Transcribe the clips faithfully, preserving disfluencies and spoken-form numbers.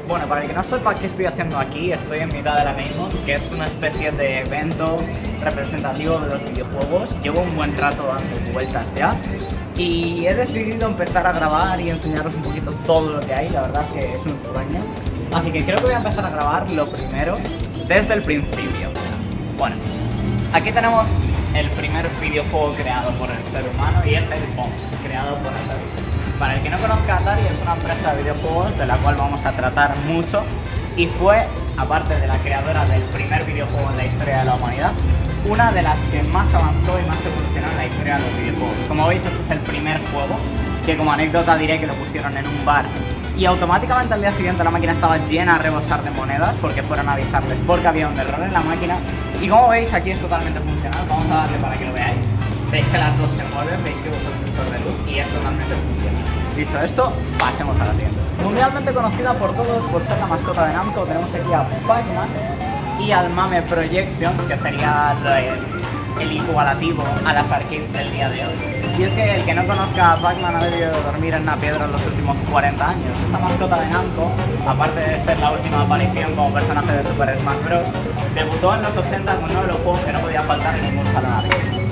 Bueno, para el que no sepa qué estoy haciendo aquí, estoy en mitad de la Gamescom, que es una especie de evento representativo de los videojuegos. Llevo un buen rato dando vueltas ya y he decidido empezar a grabar y enseñaros un poquito todo lo que hay. La verdad es que es un sueño. Así que creo que voy a empezar a grabar lo primero desde el principio. Bueno, aquí tenemos el primer videojuego creado por el ser humano y es el Pong, creado por Atari. Para el que no conozca, Atari es una empresa de videojuegos de la cual vamos a tratar mucho y fue, aparte de la creadora del primer videojuego en la historia de la humanidad, una de las que más avanzó y más evolucionó en la historia de los videojuegos. Como veis, este es el primer juego, que como anécdota diré que lo pusieron en un bar y automáticamente al día siguiente la máquina estaba llena a rebosar de monedas porque fueron a avisarles porque había un error en la máquina. Y como veis, aquí es totalmente funcional. Vamos a darle para que lo veáis. Veis que las dos se mueven, veis que usa el sensor de luz y es totalmente funcional. Dicho esto, pasemos a la siguiente. Mundialmente conocida por todos por ser la mascota de Namco, tenemos aquí a Pac-Man y al Mame Projection, que sería el, el igualativo a las arcades del día de hoy. Y es que el que no conozca a Pac-Man ha debido dormir en una piedra en los últimos cuarenta años. Esta mascota de Namco, aparte de ser la última aparición como personaje de Super Smash Bros., debutó en los ochenta con uno de los juegos que no podía faltar en ningún salón arcade.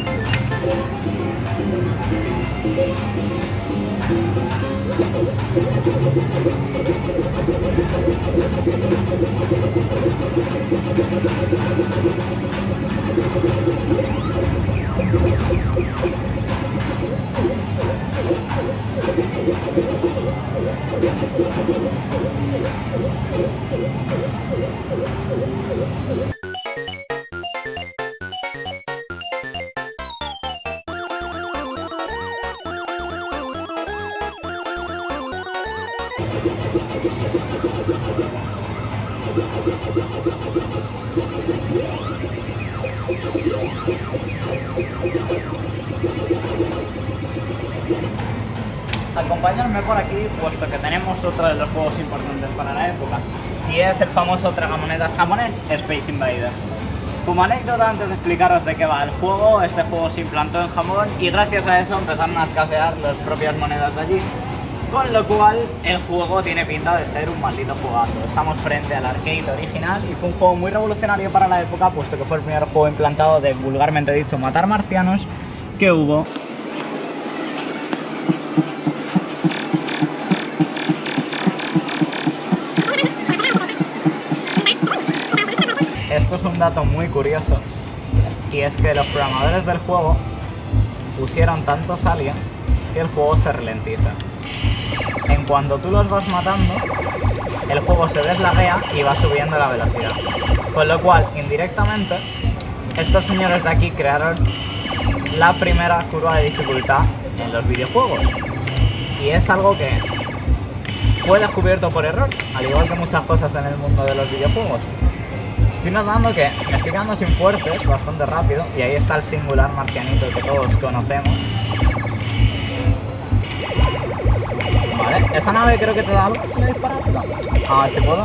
Acompañadme por aquí, puesto que tenemos otro de los juegos importantes para la época, y es el famoso tragamonedas japonés Space Invaders. Como anécdota, antes de explicaros de qué va el juego, este juego se implantó en Japón y gracias a eso empezaron a escasear las propias monedas de allí, con lo cual el juego tiene pinta de ser un maldito jugazo. Estamos frente al arcade original y fue un juego muy revolucionario para la época, puesto que fue el primer juego implantado de, vulgarmente dicho, matar marcianos que hubo. Esto es un dato muy curioso, y es que los programadores del juego pusieron tantos aliens que el juego se ralentiza. En cuanto tú los vas matando, el juego se deslaguea y va subiendo la velocidad. Con lo cual, indirectamente, estos señores de aquí crearon la primera curva de dificultad en los videojuegos. Y es algo que fue descubierto por error, al igual que muchas cosas en el mundo de los videojuegos. Estoy notando que me estoy quedando sin fuerzas bastante rápido, y ahí está el singular marcianito que todos conocemos. Vale, esa nave creo que te da algo si le disparas. A ver si puedo.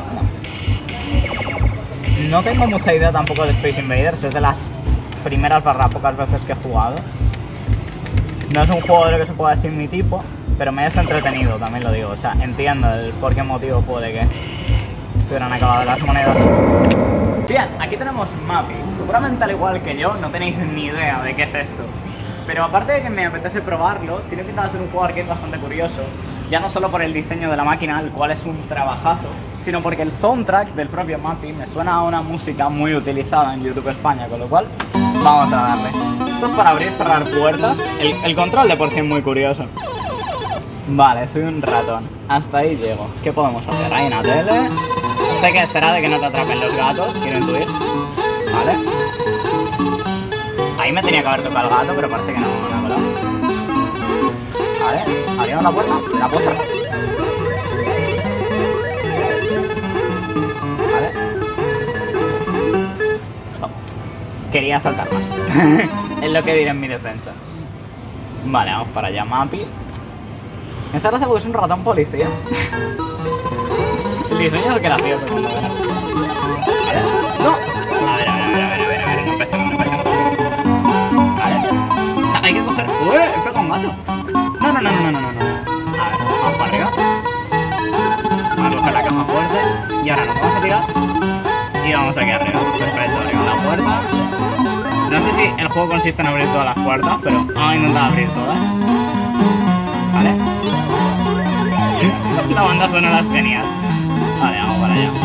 No. No tengo mucha idea tampoco de Space Invaders, es de las primeras barra pocas veces que he jugado. No es un juego de lo que se pueda decir mi tipo, pero me es entretenido, también lo digo. O sea, entiendo el por qué motivo puede que se hubieran acabado las monedas. Bien, aquí tenemos Mappy. Seguramente al igual que yo no tenéis ni idea de qué es esto, pero aparte de que me apetece probarlo, tiene pinta de ser un juego arcade bastante curioso, ya no solo por el diseño de la máquina, el cual es un trabajazo, sino porque el soundtrack del propio Mappy me suena a una música muy utilizada en YouTube España, con lo cual vamos a darle. Esto es para abrir y cerrar puertas. El, el control de por sí es muy curioso. Vale, soy un ratón, hasta ahí llego. ¿Qué podemos hacer? Hay una tele. Sé que será de que no te atrapen los gatos, quiero intuir. Vale. Ahí me tenía que haber tocado el gato, pero parece que no me ha colado. Vale, abrimos la puerta, la puedo cerrar. Vale. Oh. Quería saltar más. Es lo que diré en mi defensa. Vale, vamos para allá, Mappy. Me hace gracia porque es un ratón policía. El diseño es gracioso. ¿No? A ver, a ver, a ver, a ver, a ver, a ver, no empecemos, no empecemos. Vale. O sea, hay que coger... ¡Uy! ¡He pegado un gato! No, no, no, no, no, no, no. A ver, vamos para arriba. Vamos a coger la caja fuerte. ahora nos vamos a tirar. Y vamos aquí arriba. Perfecto, abrimos la puerta. No sé si el juego consiste en abrir todas las puertas, pero vamos a intentar abrir todas. ¿Vale? La banda sonora es genial. Vale, vamos para allá.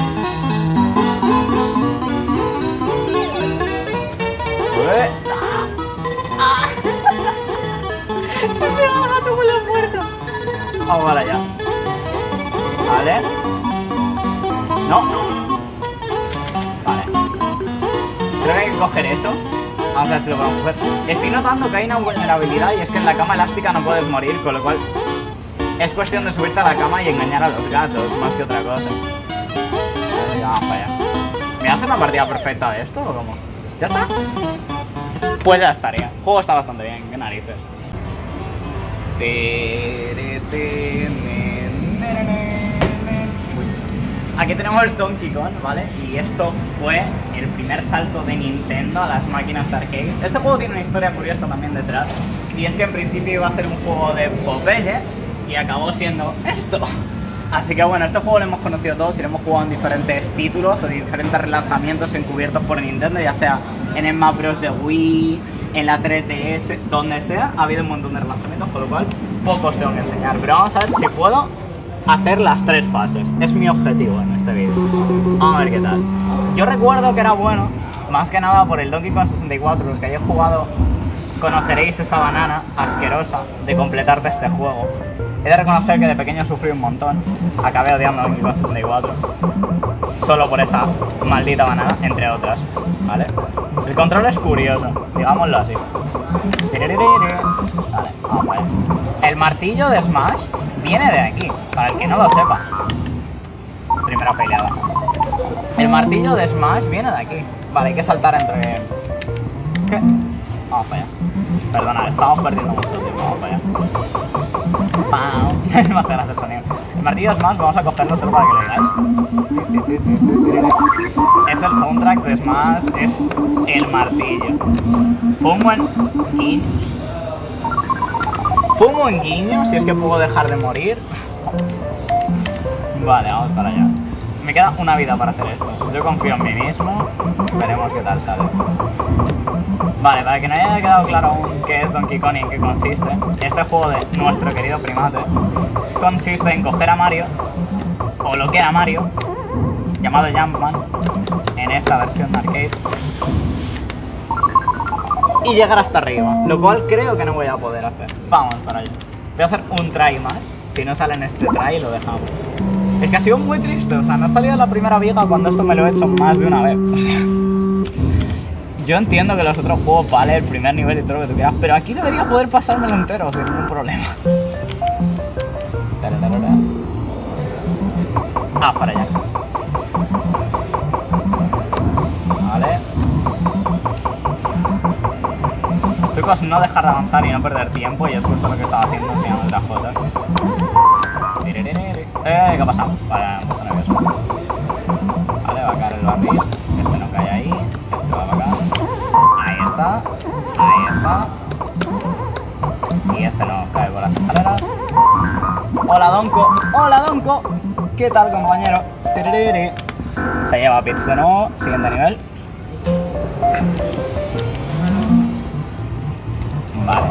Ué. ¡Ah! Se me pega el gato con la puerta. Vamos para allá. Vale. No, no. Vale. Creo que hay que coger eso. Vamos a ver si lo podemos coger. Estoy notando que hay una vulnerabilidad y es que en la cama elástica no puedes morir, con lo cual es cuestión de subirte a la cama y engañar a los gatos, más que otra cosa. Vale, vamos para allá. ¿Me hace una partida perfecta de esto o cómo? ¿Ya está? Pues ya estaría. El juego está bastante bien, qué narices. Aquí tenemos el Donkey Kong, ¿vale? Y esto fue el primer salto de Nintendo a las máquinas arcade. Este juego tiene una historia curiosa también detrás. Y es que en principio iba a ser un juego de Popeye y acabó siendo esto. Así que bueno, este juego lo hemos conocido todos y lo hemos jugado en diferentes títulos o diferentes relanzamientos encubiertos por Nintendo, ya sea en el Smash Bros de Wii, en la tres D S, donde sea, ha habido un montón de relanzamientos, por lo cual pocos tengo que enseñar. Pero vamos a ver si puedo hacer las tres fases. Es mi objetivo en este vídeo. Vamos a ver qué tal. Yo recuerdo que era bueno, más que nada por el Donkey Kong sesenta y cuatro, los que hayáis jugado conoceréis esa banana asquerosa de completarte este juego. He de reconocer que de pequeño sufrí un montón. Acabé odiando Donkey Kong sesenta y cuatro solo por esa maldita banana, entre otras, ¿vale? El control es curioso, digámoslo así. Vale, vamos a ver. El martillo de Smash viene de aquí, para el que no lo sepa. Primera faileada. El martillo de Smash viene de aquí. Vale, hay que saltar entre... ¿Qué? Vamos para allá. Perdonad, estamos perdiendo mucho tiempo. Vamos para allá. ¡Pam! Me hace gracia el sonido. El martillo de Smash vamos a cogerlo solo para que lo veáis. Es el soundtrack de Smash, es el martillo. Fue un buen guiño. Fue un buen guiño, si es que puedo dejar de morir. Vale, vamos para allá. Me queda una vida para hacer esto. Yo confío en mí mismo. Veremos qué tal sale. Vale, para que no haya quedado claro aún qué es Donkey Kong y en qué consiste, este juego de nuestro querido primate consiste en coger a Mario, o lo que era Mario, llamado Jumpman, en esta versión de arcade, y llegar hasta arriba, lo cual creo que no voy a poder hacer. Vamos para allá. Voy a hacer un try más. Si no sale en este try, lo dejamos. Es que ha sido muy triste, o sea, no ha salido la primera viga cuando esto me lo he hecho más de una vez. O sea, yo entiendo que los otros juegos vale el primer nivel y todo lo que tú quieras, pero aquí debería poder pasármelo entero sin ningún problema. Ah, para allá. Vale. Chicos, no dejar de avanzar y no perder tiempo, y es justo lo que estaba haciendo enseñando otras cosas. Eh, ¿qué ha pasado? Vale, no está nervioso. Vale, va a caer el barril. Este no cae ahí. Este va para acá. Ahí está. Ahí está. Y este no cae por las escaleras. Hola, Donko. Hola, Donko. ¿Qué tal, compañero? Se lleva Pitch de nuevo. Siguiente nivel. Vale.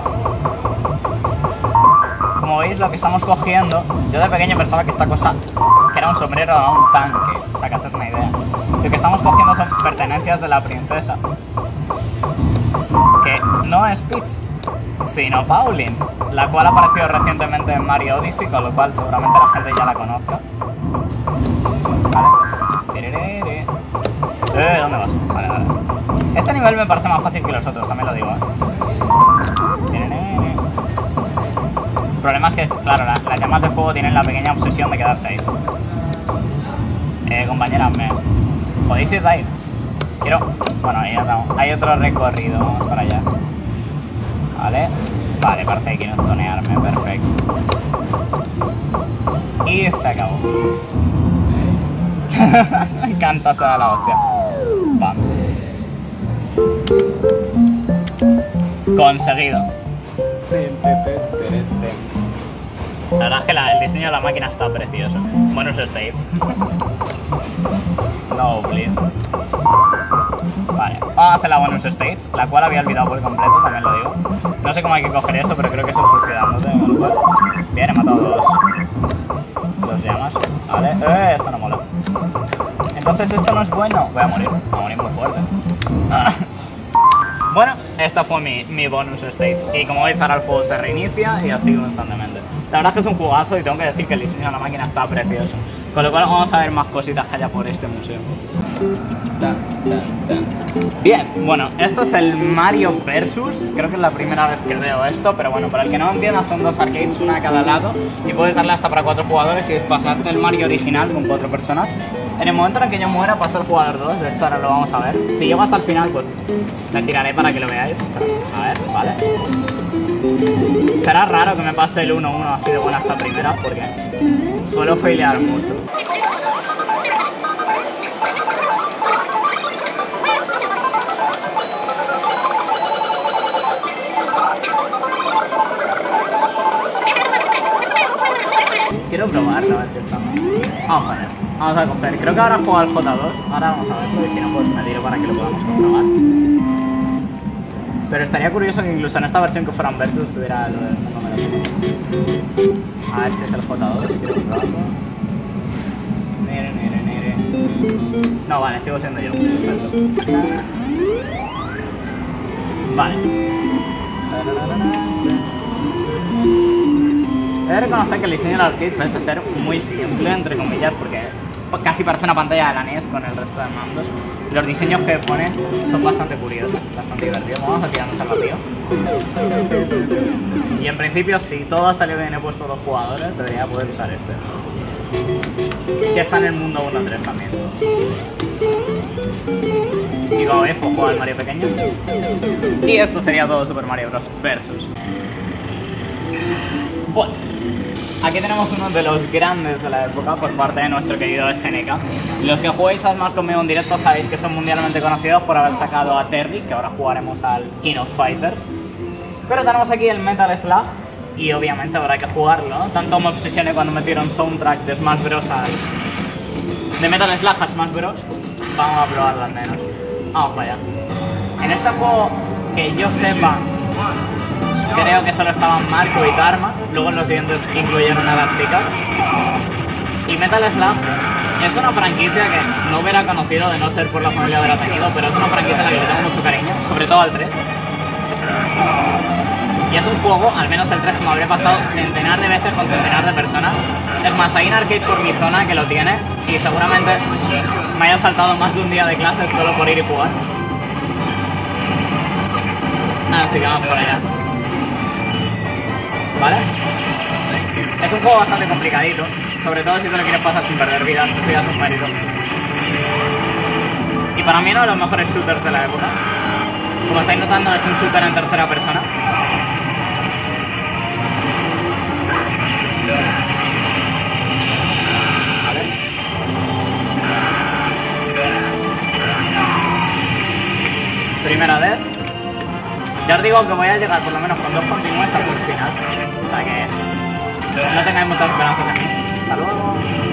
Como veis, lo que estamos cogiendo, yo de pequeño pensaba que esta cosa, que era un sombrero o un tanque, o sea, que haces una idea. Lo que estamos cogiendo son pertenencias de la princesa, que no es Peach, sino Pauline, la cual ha aparecido recientemente en Mario Odyssey, con lo cual seguramente la gente ya la conozca. Vale. Eh, ¿dónde vas? Vale, vale. Este nivel me parece más fácil que los otros, también lo digo, ¿eh? El problema es que, claro, la, las llamas de fuego tienen la pequeña obsesión de quedarse ahí. Eh, compañeras, ¿me podéis ir de ahí? Quiero... Bueno, ahí estamos. Hay otro recorrido, vamos para allá. Vale. Vale, parece que quieren zonearme, perfecto. Y se acabó. Me encanta, se da la hostia. Pam. Conseguido. La verdad es que la, el diseño de la máquina está precioso. Buenos states. No, please. Vale, vamos a hacer la bonus stage, la cual había olvidado por completo, también lo digo. No sé cómo hay que coger eso, pero creo que eso es suicidándote. Bien, he matado dos, dos llamas. Vale, eh, eso no mola. Entonces esto no es bueno. Voy a morir, voy a morir muy fuerte. Bueno, esta fue mi, mi bonus stage. Y como veis ahora el juego se reinicia y así constantemente. La verdad es que es un jugazo y tengo que decir que el diseño de la máquina está precioso. Con lo cual vamos a ver más cositas que haya por este museo. Bien, bueno, esto es el Mario Versus. Creo que es la primera vez que veo esto, pero bueno, para el que no entienda son dos arcades, una a cada lado. Y puedes darle hasta para cuatro jugadores y es pasarte el Mario original con cuatro personas. En el momento en el que yo muera pasa el jugador dos, de hecho ahora lo vamos a ver. Si llego hasta el final, pues me tiraré para que lo veáis. A ver, vale. Será raro que me pase el uno uno así de buena hasta primera, porque suelo failear mucho. Quiero probarlo, a ver si está mal. Vamos a ver, vamos a coger. Creo que ahora juega al J dos. Ahora vamos a verlo y si no, pues me tiro para que lo podamos comprobar. Pero estaría curioso que incluso en esta versión que fueran versus tuviera lo del mundo menos uno. A ver si es el J dos, quiero probarlo. Nere, nere, nere. No, vale, sigo siendo yo. Perfecto. Vale. He de reconocer que el diseño del arcade parece ser muy simple, entre comillas, porque casi parece una pantalla de la N E S con el resto de mandos. Los diseños que ponen son bastante curiosos, bastante divertidos. Vamos a tirarnos al vacío. Y en principio, si todo ha salido bien, he puesto dos jugadores, debería poder usar este. Que está en el mundo uno tres también. Y como veis, pues juega el Mario pequeño. Y esto sería todo Super Mario Bros. Versus. Bueno, aquí tenemos uno de los grandes de la época por parte de nuestro querido S N K. Los que juguéis a Smash conmigo en directo sabéis que son mundialmente conocidos por haber sacado a Terry, que ahora jugaremos al King of Fighters. Pero tenemos aquí el Metal Slug y obviamente habrá que jugarlo, ¿no? Tanto me obsesioné cuando metieron soundtrack de Smash Bros. Al... de Metal Slug a Smash Bros. Vamos a probarlo al menos. Vamos para allá. En este juego, que yo sepa, creo que solo estaban Marco y Karma, luego en los siguientes incluyeron a las chicas. Y Metal Slug es una franquicia que no hubiera conocido de no ser por la familia hubiera tenido, pero es una franquicia a la que le tengo mucho cariño, sobre todo al tres. Y es un juego, al menos el tres, que me habré pasado centenar de veces con centenar de personas. Es más, hay un arcade por mi zona que lo tiene y seguramente me haya saltado más de un día de clases solo por ir y jugar. Así que vamos por allá. ¿Vale? Es un juego bastante complicadito, sobre todo si te lo quieres pasar sin perder vidas, eso ya es un mérito. Y para mí uno de los mejores shooters de la época. Como estáis notando, es un shooter en tercera persona. Vale. Primera vez. Ya os digo que voy a llegar por lo menos con dos continuos hasta el final. O sea que no tengáis muchas esperanzas en mí. Hasta luego.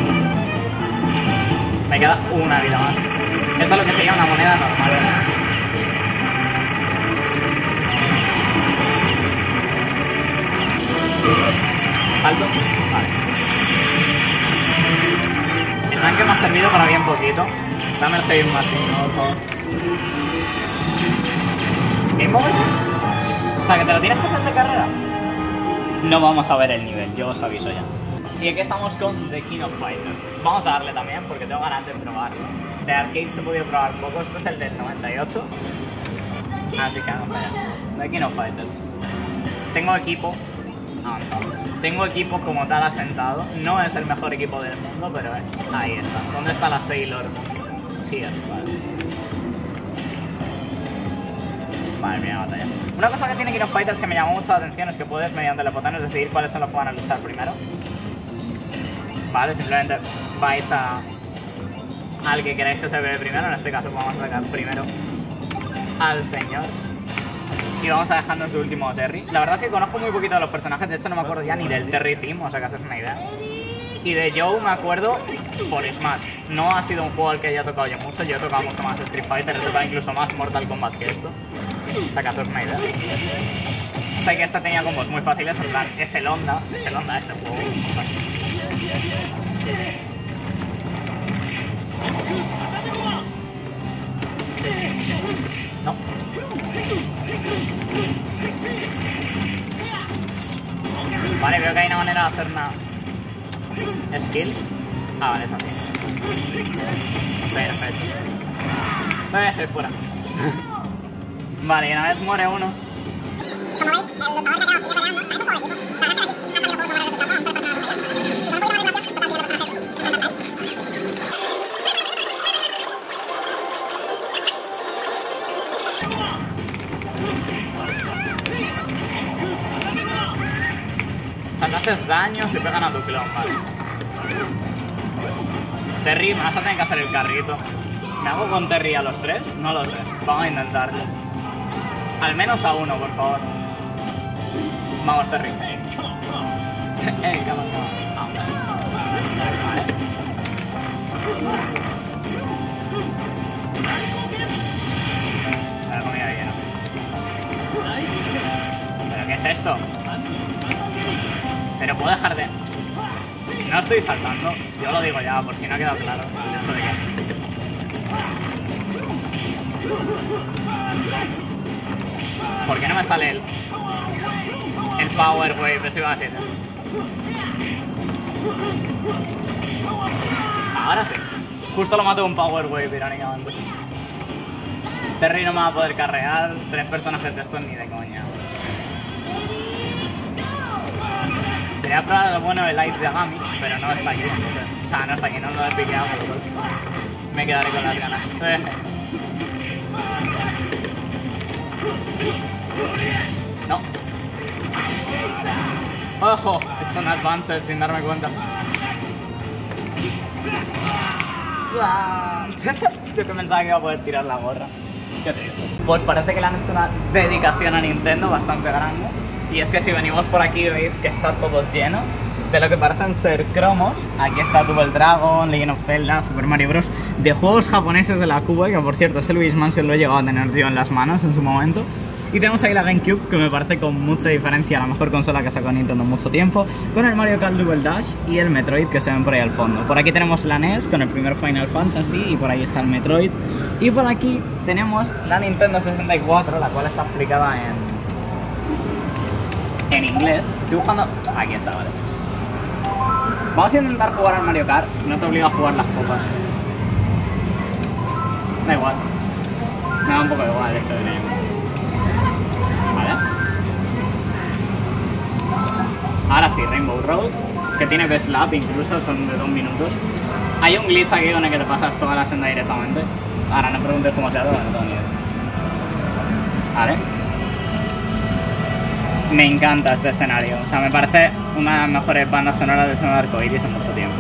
Me queda una vida más. Esto es lo que sería una moneda normal. Salto. Vale. El tanque me ha servido para bien poquito. Dame el heavy machine, ¿no? Por favor. ¿Game over? O sea, que te lo tienes que hacer de carrera. No vamos a ver el nivel, yo os aviso ya. Y aquí estamos con The King of Fighters. Vamos a darle también porque tengo ganas de probarlo. De arcade se he podido probar poco, esto es el del noventa y ocho. Así que vamos allá. The King of Fighters. Tengo equipo. Ah, no. Tengo equipo como tal asentado. No es el mejor equipo del mundo, pero eh, ahí está. ¿Dónde está la Sailor Moon? Here, vale. Madre mía, batalla. Una cosa que tiene King of Fighters que me llamó mucho la atención es que puedes, mediante los botones, decidir cuáles son los que van a luchar primero. Vale, simplemente vais a... al que queráis que se vea primero. En este caso vamos a sacar primero al señor. Y vamos a dejarnos su último Terry. La verdad es que conozco muy poquito de los personajes, de hecho no me acuerdo ya ni del Terry Team, o sea que haces una idea. Y de Joe me acuerdo por Smash. No ha sido un juego al que haya tocado yo mucho. Yo he tocado mucho más Street Fighter, he tocado incluso más Mortal Kombat que esto. O sea, que haces una idea. Sé que esta tenía combos muy fáciles, en plan, es el onda, es el onda este juego. No. Vale, veo que hay una manera de hacer una skill. Ah, vale, esa sí. Perfecto. Me voy a dejar fuera. Vale, y una vez muere uno. Como veis, el luchador que ha quedado sigue peleando. Es un juego de equipo. La verdad es que aquí, no lo puedo tomar el resultado, entonces pasa nada. Y si no puedo tomar el resultado, pues también lo puedo hacer. O sea, te haces daño si pegan a tu clon, vale. Terry, me vas a tener que hacer el carrito. ¿Me hago con Terry a los tres? No lo sé. Vamos a intentarlo. Al menos a uno, por favor. Vamos, Terry. eh, come on, come on. Ah, vale. La comida llena. ¿Pero qué es esto? Pero puedo dejar de... No estoy saltando. Yo lo digo ya, por si no ha quedado claro. Eso de que... ¿Por qué no me sale el, el Power Wave? Eso iba a decir. Ahora sí. Justo lo mato con Power Wave, irónicamente. Terry no me va a poder carrear. Tres personajes de estos ni de coña. Quería probar lo bueno de Light Yagami, pero no está aquí. Entonces, o sea, no está aquí, no lo he piqueado. Me quedaré con las ganas. No. Ojo, he hecho un advance sin darme cuenta. Yo que pensaba que iba a poder tirar la gorra. Qué triste. Pues parece que le han hecho una dedicación a Nintendo bastante grande. Y es que si venimos por aquí veis que está todo lleno de lo que parecen ser cromos. Aquí está Double Dragon, Legend of Zelda, Super Mario Bros. De juegos japoneses de la Cube, que por cierto ese Luigi's Mansion lo he llegado a tener yo en las manos en su momento. Y tenemos ahí la GameCube, que me parece con mucha diferencia la mejor consola que sacó Nintendo en mucho tiempo, con el Mario Kart Double Dash y el Metroid que se ven por ahí al fondo. Por aquí tenemos la N E S con el primer Final Fantasy y por ahí está el Metroid. Y por aquí tenemos la Nintendo sesenta y cuatro, la cual está explicada en... en inglés. Estoy buscando... Aquí está, vale. Vamos a intentar jugar al Mario Kart. No te obliga a jugar las copas. Da igual. Me da un poco igual el hecho de que... Vale. Ahora sí, Rainbow Road, que tiene B-Slap incluso, son de dos minutos. Hay un glitch aquí con el que te pasas toda la senda directamente. Ahora no preguntes cómo se hace, no tengo ni idea. Vale. Me encanta este escenario, o sea, me parece una de las mejores bandas sonoras de Sonic Arcoiris en mucho tiempo.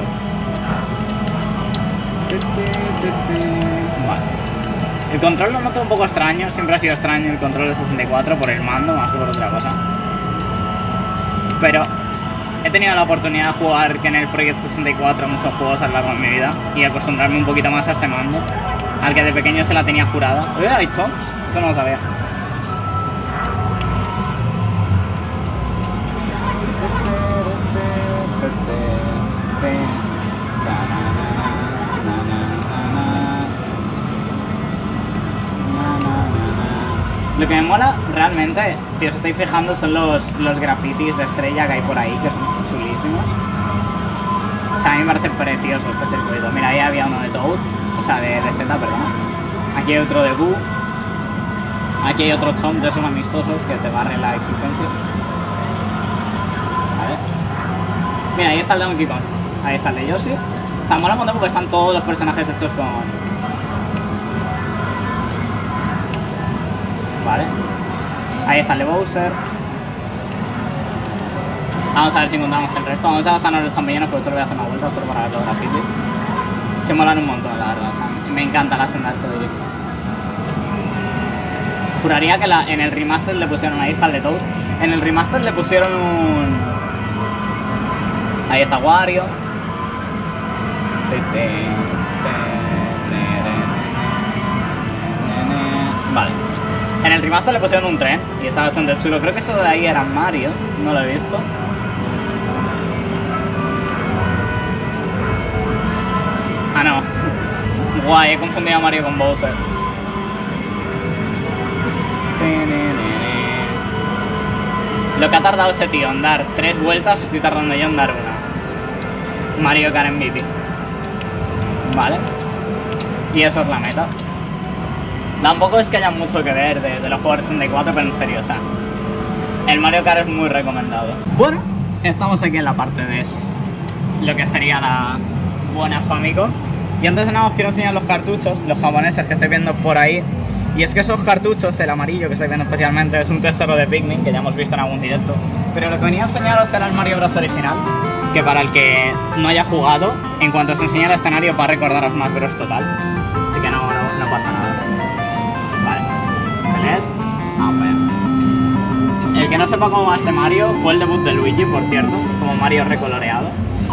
Vale. El control lo noto un poco extraño, siempre ha sido extraño el control de sesenta y cuatro por el mando, más que por otra cosa. Pero he tenido la oportunidad de jugar que en el Project sesenta y cuatro muchos juegos a lo largo de mi vida y acostumbrarme un poquito más a este mando, al que de pequeño se la tenía jurada. ¿Eh? ¿Hay chomps? Eso no lo sabía. Lo que me mola realmente, si os estáis fijando, son los, los grafitis de estrella que hay por ahí, que son chulísimos. O sea, a mí me parece precioso este circuito. Mira, ahí había uno de Toad, o sea, de, de Zelda, perdón. Aquí hay otro de Boo. Aquí hay otro chomp de esos amistosos que te barren la existencia. Vale. Mira, ahí está el de Donkey Kong. Ahí está el de Yoshi. O sea, mola un montón porque están todos los personajes hechos con... Vale. Ahí está el de Bowser. Vamos a ver si encontramos el resto. Vamos a gastarnos los champiñones porque solo voy a hacer una vuelta solo para ver los grafitis. Que molan un montón, la verdad. O sea, me encanta la senda arcoiris. Juraría que la, en el remaster le pusieron... Ahí está el de Toad. En el remaster le pusieron un... Ahí está Wario. Vale. En el remaster le pusieron un tren y está bastante chulo. Creo que eso de ahí era Mario, no lo he visto. Ah, no. Guay, he confundido a Mario con Bowser. Lo que ha tardado ese tío en dar tres vueltas, estoy tardando yo en dar una. Mario Kart M V P. Vale. Y eso es la meta. Tampoco es que haya mucho que ver de, de los juegos de sesenta y cuatro, pero en serio, o sea, el Mario Kart es muy recomendado. Bueno, estamos aquí en la parte de lo que sería la buena Famicom. Y antes de nada os quiero enseñar los cartuchos, los japoneses que estáis viendo por ahí. Y es que esos cartuchos, el amarillo que estáis viendo especialmente, es un tesoro de Pikmin, que ya hemos visto en algún directo. Pero lo que venía a enseñaros era el Mario Bros original, que para el que no haya jugado, en cuanto os enseñe el escenario va a recordaros Smash Bros total. Así que no, no, no pasa nada. Vale. Select. Ah, bueno. El que no sepa cómo va este Mario, fue el debut de Luigi, por cierto, como Mario recoloreado.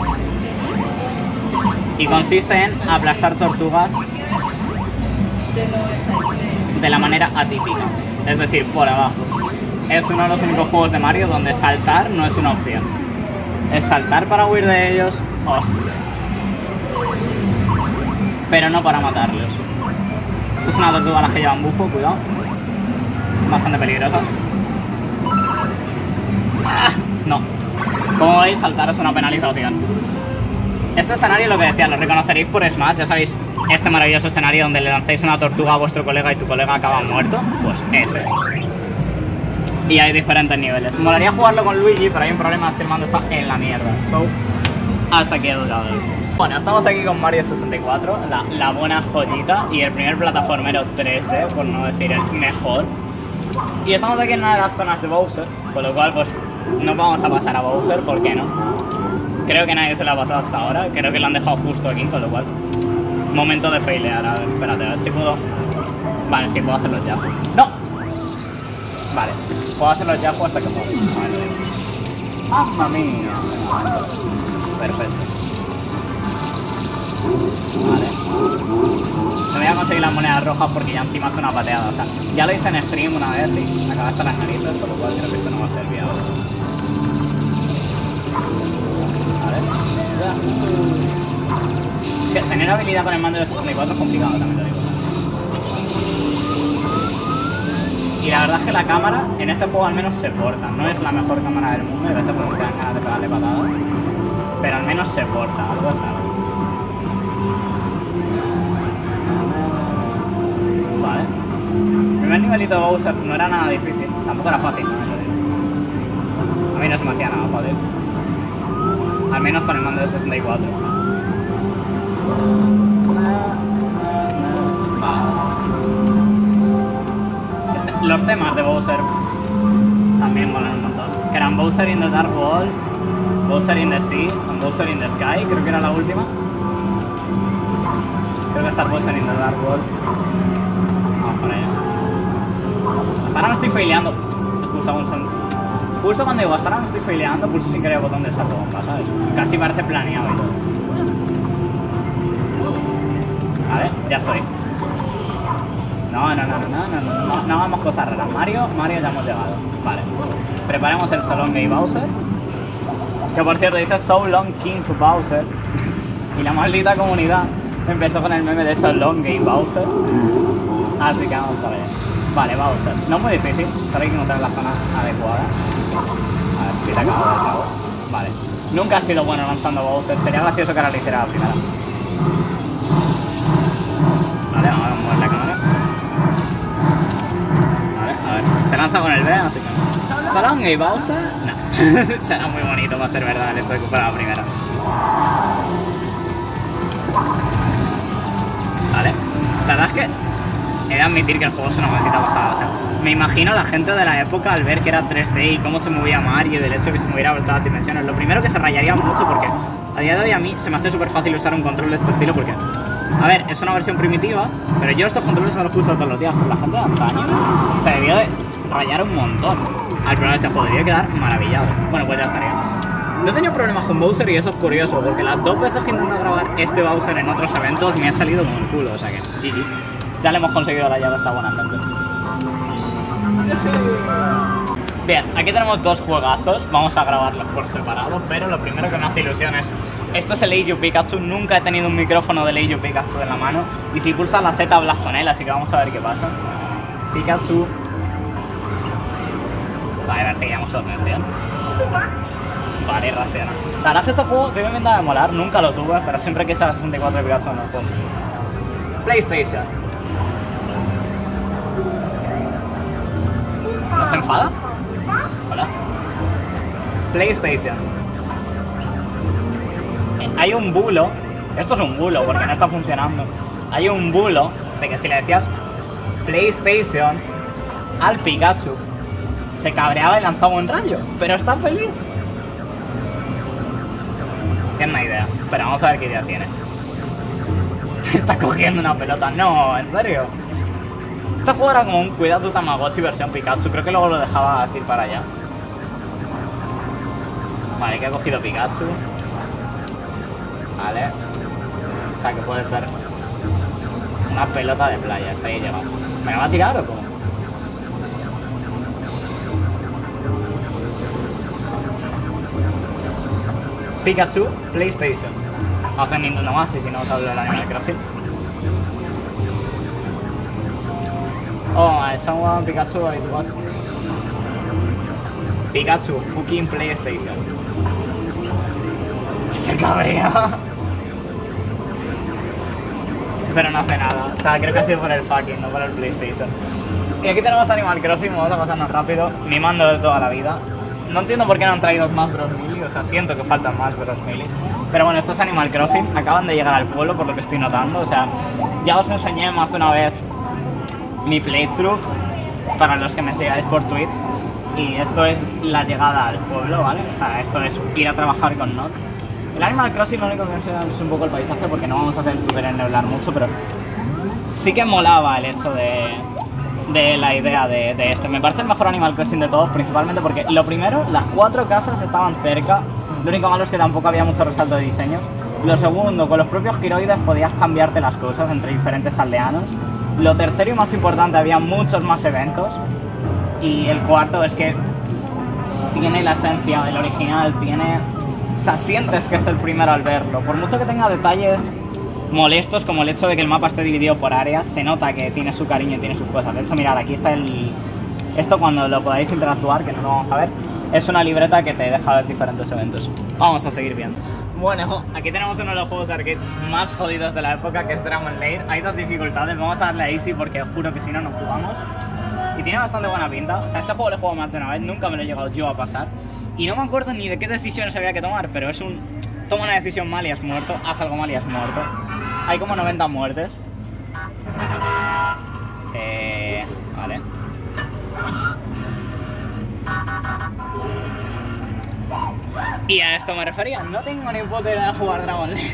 Y consiste en aplastar tortugas de la manera atípica, es decir, por abajo. Es uno de los únicos juegos de Mario donde saltar no es una opción. Es saltar para huir de ellos o sí, pero no para matarlos. Esto es una tortuga a las que llevan bufo, cuidado. Bastante peligrosas. ¡Ah! No. Como veis, saltar es una penalización. Este escenario, lo que decía, lo reconoceréis por Smash, ya sabéis, este maravilloso escenario donde le lancéis una tortuga a vuestro colega y tu colega acaba muerto, pues ese. Y hay diferentes niveles. Molaría jugarlo con Luigi, pero hay un problema, es que el mando está en la mierda. So, hasta aquí he dudado esto. Bueno, estamos aquí con Mario sesenta y cuatro, la, la buena joyita y el primer plataformero tres D, por no decir el mejor. Y estamos aquí en una de las zonas de Bowser, con lo cual pues no vamos a pasar a Bowser, ¿por qué no? Creo que nadie se lo ha pasado hasta ahora, creo que lo han dejado justo aquí, con lo cual momento de failear. A ver, espérate, a ver si puedo. Vale, sí, puedo hacer los Yahoo. ¡No! Vale, puedo hacer los Yahoo hasta que puedo. Vale. ¡Mamma mía! Perfecto. Vale. No voy a conseguir las monedas rojas porque ya encima es una pateada. O sea, ya lo hice en stream una vez y me acabé hasta las narices, por lo cual creo que esto no va a servir ahora. Vale. Tener habilidad con el mando de sesenta y cuatro es complicado, también lo digo. Y la verdad es que la cámara en este juego al menos se porta. No es la mejor cámara del mundo, y a veces me dan ganas de pegarle patadas. Pero al menos se porta, algo es nada. Vale. El primer nivelito de Bowser no era nada difícil, tampoco era fácil, ¿no? A mí no se me hacía nada fácil. Al menos con el mando de sesenta y cuatro. Los temas de Bowser también molan un montón. Que eran Bowser in the Dark World, Bowser in the Sea y Bowser in the Sky, creo que era la última. Creo que está Bowser in the Dark World. Vamos por allá. Hasta ahora me estoy faileando. Justo, un son... Justo cuando digo hasta ahora me estoy faileando, pulso sin querer el botón del salto bomba, ¿sabes? Casi parece planeado y todo. Vale, ya estoy. No, no, no, no, no, no, no, no hagamos cosas raras. Mario, Mario ya hemos llegado. Vale. Preparemos el So Long Gay Bowser. Que por cierto dice So Long King Bowser. Y la maldita comunidad empezó con el meme de So Long Gay Bowser. Así que vamos por allá. Vale, Bowser. No es muy difícil, solo hay que encontrar la zona adecuada. A ver, si te acabo de cabo. Vale. Nunca ha sido bueno lanzando Bowser. Sería gracioso que ahora lo hiciera la primera. Vale, vamos a mover la cámara. Vale, a ver. Se lanza con el B, así que no. ¿So Long Gay Bowser? No. Será muy bonito, va a ser verdad el hecho de que fuera la primera. Vale. La verdad es que he de admitir que el juego es una maldita pasada. O sea, me imagino a la gente de la época al ver que era tres D y cómo se movía Mario y del hecho de que se moviera por todas las dimensiones. Lo primero que se rayaría mucho porque a día de hoy a mí se me hace súper fácil usar un control de este estilo porque, a ver, es una versión primitiva, pero yo estos controles no los uso todos los días. Por la gente de antaño se debió de rayar un montón al probar este juego, debió quedar maravillado. Bueno, pues ya estaría. No he tenido problemas con Bowser y eso es curioso, porque las dos veces que intento grabar este Bowser en otros eventos me ha salido como el culo, o sea que G G. Ya le hemos conseguido la llave a esta buena gente. Bien, aquí tenemos dos juegazos, vamos a grabarlos por separado, pero lo primero que me hace ilusión es... Esto es el Eiju Pikachu, nunca he tenido un micrófono del Eiju Pikachu en la mano, y si pulsas la Z hablas con él, así que vamos a ver qué pasa. Pikachu... Vale, a ver, seguimos su atención. Vale, reacciona. La verdad es que este juego tiene pinta de molar, nunca lo tuve, pero siempre quise la sesenta y cuatro de Pikachu no lo compro. PlayStation. ¿No se enfada? Hola. PlayStation. Eh, hay un bulo, esto es un bulo porque no está funcionando. Hay un bulo de que si le decías PlayStation al Pikachu, se cabreaba y lanzaba un rayo, pero está feliz. Tiene una idea, pero vamos a ver qué idea tiene. Está cogiendo una pelota, no, en serio. Este juego era como un Cuida tu Tamagotchi versión Pikachu, creo que luego lo dejaba así para allá. Vale, que ha cogido Pikachu. Vale. O sea que puedes ver una pelota de playa, está ahí llegando. ¿Me la va a tirar o cómo? Pikachu, PlayStation. Vamos a hacer Nintendo más y si no os hablo del Animal Crossing. Oh, someone Pikachu it was Pikachu, fucking PlayStation. Se cabrea. Pero no hace nada. O sea, creo que ha sido por el fucking, no por el PlayStation. Y aquí tenemos Animal Crossing, vamos a pasarnos rápido. Mimando de toda la vida. No entiendo por qué no han traído más Bros. Melee, o sea, siento que faltan más Bros. Melee. Pero bueno, esto es Animal Crossing, acaban de llegar al pueblo por lo que estoy notando, o sea, ya os enseñé más de una vez mi playthrough, para los que me sigáis por Twitch, y esto es la llegada al pueblo, ¿vale? O sea, esto es ir a trabajar con Nock. El Animal Crossing lo único que enseña es un poco el paisaje, porque no vamos a hacer tutorial en hablar mucho, pero sí que molaba el hecho de... de la idea de, de este. Me parece el mejor Animal Crossing de todos, principalmente porque lo primero, las cuatro casas estaban cerca, lo único malo es que tampoco había mucho resalto de diseños. Lo segundo, con los propios giroides podías cambiarte las cosas entre diferentes aldeanos. Lo tercero y más importante, había muchos más eventos. Y el cuarto es que tiene la esencia del original, tiene... O sea, sientes que es el primero al verlo, por mucho que tenga detalles molestos como el hecho de que el mapa esté dividido por áreas, se nota que tiene su cariño y tiene sus cosas. De hecho, mirad, aquí está el... Esto cuando lo podáis interactuar, que no lo vamos a ver, es una libreta que te deja ver diferentes eventos. Vamos a seguir viendo. Bueno, aquí tenemos uno de los juegos arcades más jodidos de la época, que es Dragon Lair. Hay dos dificultades, vamos a darle a Easy porque juro que si no, no jugamos. Y tiene bastante buena pinta. O sea, este juego lo he jugado más de una vez, nunca me lo he llegado yo a pasar. Y no me acuerdo ni de qué decisiones había que tomar, pero es un... Toma una decisión mal y has muerto, haz algo mal y has muerto. Hay como noventa muertes. Eh... Vale. Y a esto me refería, no tengo ni puta idea de jugar Dragon Lair.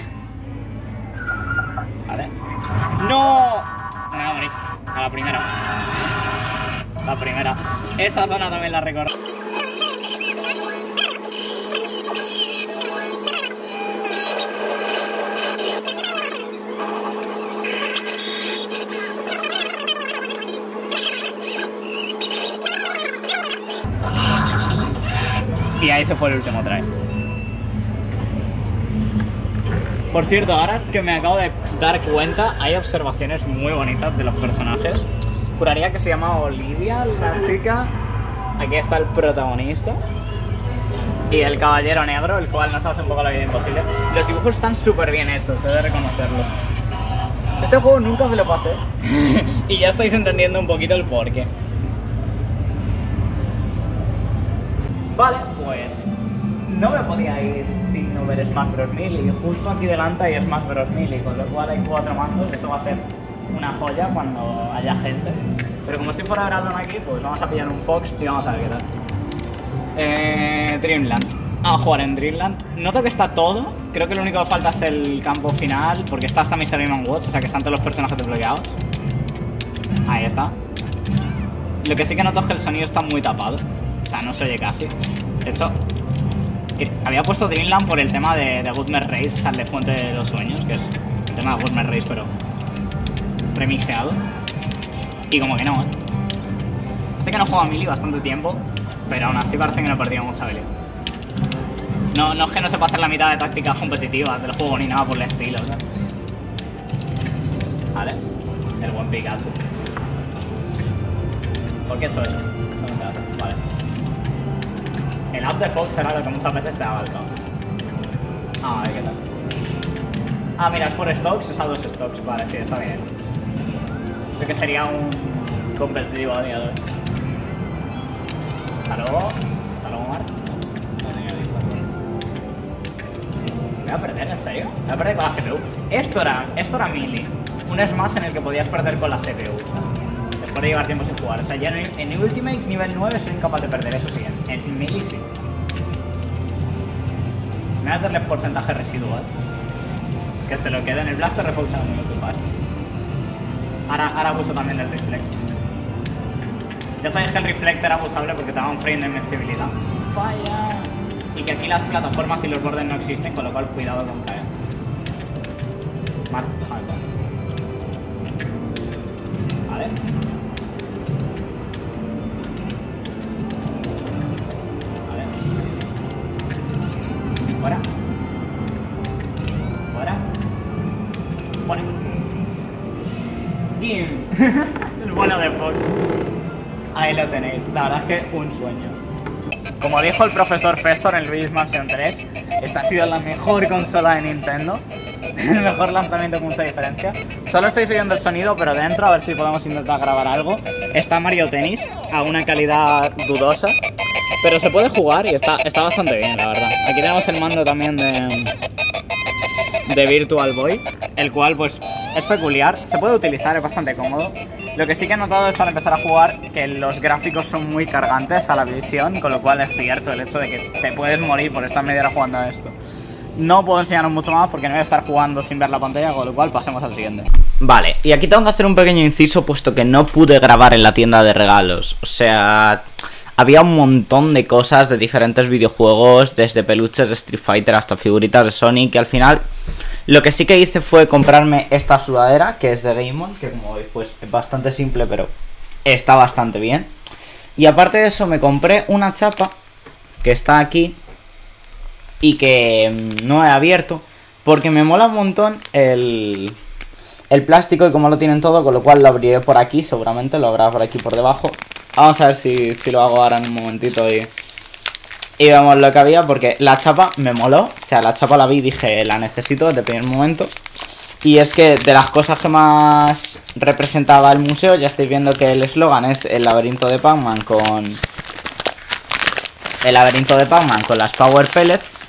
Vale. ¡No! Me voy a morir. A la primera. La primera. Esa zona también la recuerdo. Y ahí se fue el último try. Por cierto, ahora que me acabo de dar cuenta, hay observaciones muy bonitas de los personajes. Juraría que se llama Olivia, la chica. Aquí está el protagonista. Y el caballero negro, el cual nos hace un poco la vida imposible. Los dibujos están súper bien hechos, he de reconocerlo. Este juego nunca me lo pasé. Y ya estáis entendiendo un poquito el porqué. Vale, pues no me podía ir sin no ver Smash Bros. Melee. Y justo aquí delante hay Smash Bros. Melee, con lo cual hay cuatro mandos. Esto va a ser una joya cuando haya gente. Pero como estoy fuera de Brandon aquí, pues vamos a pillar un Fox y vamos a ver qué tal. Eh, Dreamland. Vamos a jugar en Dreamland. Noto que está todo. Creo que lo único que falta es el campo final, porque está hasta mister Game and Watch, o sea que están todos los personajes desbloqueados. Ahí está. Lo que sí que noto es que el sonido está muy tapado. O sea, no se oye casi. De hecho, Que había puesto Dreamland por el tema de, de Goodman Race, o sea, el de Fuente de los Sueños, que es el tema de Goodman Race, pero remixeado. Y como que no, ¿eh? Hace que no juego a Melee bastante tiempo, pero aún así parece que no he perdido mucha habilidad. No, no es que no sepa hacer la mitad de tácticas competitivas del juego ni nada por el estilo, ¿sabes? Vale, el buen Pikachu. ¿Por qué he hecho eso? Eso no se hace, vale. El up de Fox será lo que muchas veces te ha abarcado. Ah, vale, ¿qué tal? Ah, mira, es por stocks, es a dos stocks, vale, sí, está bien hecho. Creo que sería un competitivo a día de hoy. Hasta luego. Hasta luego, Mark. No tenía dicho. ¿Me voy a perder, en serio? Me voy a perder con la C P U. Esto era, esto era Melee. Un Smash en el que podías perder con la C P U. Después de llevar tiempo sin jugar. O sea, ya en, en Ultimate nivel nueve soy incapaz de perder, eso sí. En, en Melee sí. Me voy a darle porcentaje residual. Que se lo quede en el Blaster Reflex en un minuto y basta. Ahora, ahora abuso también del Reflect. Ya sabéis que el Reflect era abusable porque te daba un frame de invencibilidad. ¡Falla! Y que aquí las plataformas y los bordes no existen, con lo cual cuidado con caer. Más alto. Vale. Vale. Fuera. Fuera. Fuera. Dim. El bueno de Fox. Ahí lo tenéis. La verdad es que un sueño. Como dijo el profesor Fesor en el Luigi's Mansion tres, esta ha sido la mejor consola de Nintendo. El mejor lanzamiento con mucha diferencia. Solo estoy siguiendo el sonido, pero dentro a ver si podemos intentar grabar algo. Está Mario Tennis a una calidad dudosa, pero se puede jugar y está, está bastante bien, la verdad. Aquí tenemos el mando también de, de Virtual Boy, el cual pues es peculiar, se puede utilizar, es bastante cómodo. Lo que sí que he notado es al empezar a jugar que los gráficos son muy cargantes a la visión, con lo cual es cierto el hecho de que te puedes morir por estar media hora jugando a esto. No puedo enseñaros mucho más porque no voy a estar jugando sin ver la pantalla, con lo cual pasemos al siguiente. Vale, y aquí tengo que hacer un pequeño inciso puesto que no pude grabar en la tienda de regalos. O sea, había un montón de cosas de diferentes videojuegos, desde peluches de Street Fighter hasta figuritas de Sonic, que al final lo que sí que hice fue comprarme esta sudadera, que es de Game On, que como veis pues es bastante simple, pero está bastante bien. Y aparte de eso me compré una chapa que está aquí y que no he abierto porque me mola un montón el, el plástico y como lo tienen todo, con lo cual lo abriré por aquí, seguramente lo habrá por aquí por debajo. Vamos a ver si, si lo hago ahora en un momentito y, y vemos lo que había, porque la chapa me moló. O sea, la chapa la vi y dije, la necesito desde el primer momento. Y es que de las cosas que más representaba el museo, ya estáis viendo que el eslogan es el laberinto de Pac-Man con... El laberinto de Pac-Man con las Power Pellets.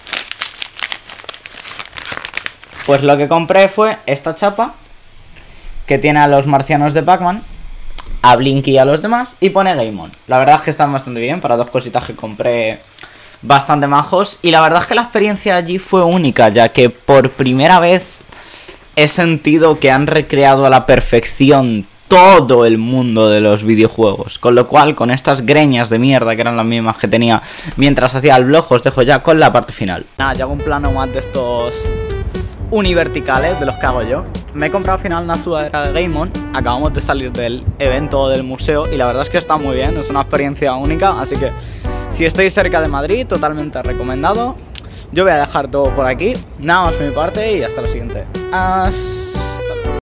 Pues lo que compré fue esta chapa, que tiene a los marcianos de Pac-Man, a Blinky y a los demás, y pone Game On. La verdad es que están bastante bien, para dos cositas que compré bastante majos. Y la verdad es que la experiencia allí fue única, ya que por primera vez he sentido que han recreado a la perfección todo el mundo de los videojuegos. Con lo cual, con estas greñas de mierda que eran las mismas que tenía mientras hacía el vlog, os dejo ya con la parte final. Nada, yo hago un plano más de estos univerticales, de los que hago yo. Me he comprado al final una sudadera de Game On. Acabamos de salir del evento del museo y la verdad es que está muy bien, es una experiencia única. Así que si estáis cerca de Madrid, totalmente recomendado. Yo voy a dejar todo por aquí. Nada más por mi parte y hasta la siguiente. Hasta